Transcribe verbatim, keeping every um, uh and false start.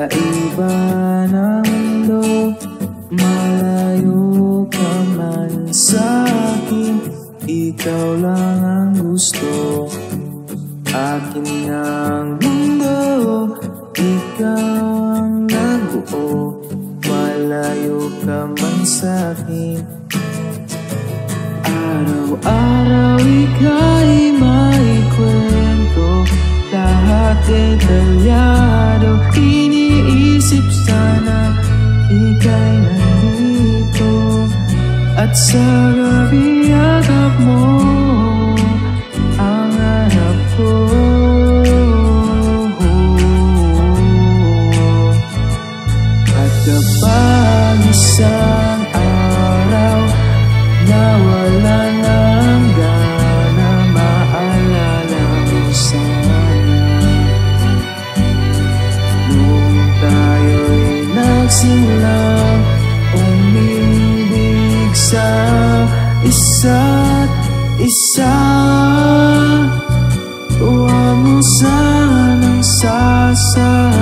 iba ng mundo, malayo ka man sa'kin, ikaw lang ang gusto. Akin ang mundo, ikaw ang nagbuo, malayo ka man sa'kin. Araw-araw ika'y may kwento, lahat detalyado. Iniisip sana ika'y nandito, at sa gabi yakap mo ang hanap ko. At kapag isang araw nawala ng gana, maalala mo sana nung tayo'y nagsimulang umibig sa isa't isa. Tuwa mo sanang sasa